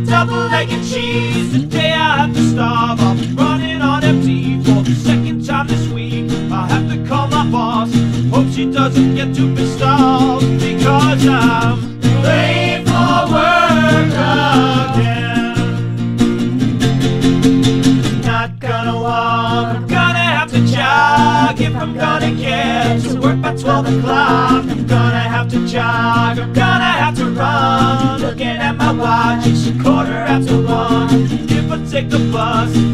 double egg and cheese. Today I have to starve, I'll be running on empty for the second time this week. I have to call my boss, hope she doesn't get too pissed off, because I'm late for work again. Not gonna walk, I'm gonna have to jog if I'm gonna get to work by 12 o'clock. I'm gonna have to jog, I'm gonna have to run. Looking at my watch, it's 1:15. If I take the bus,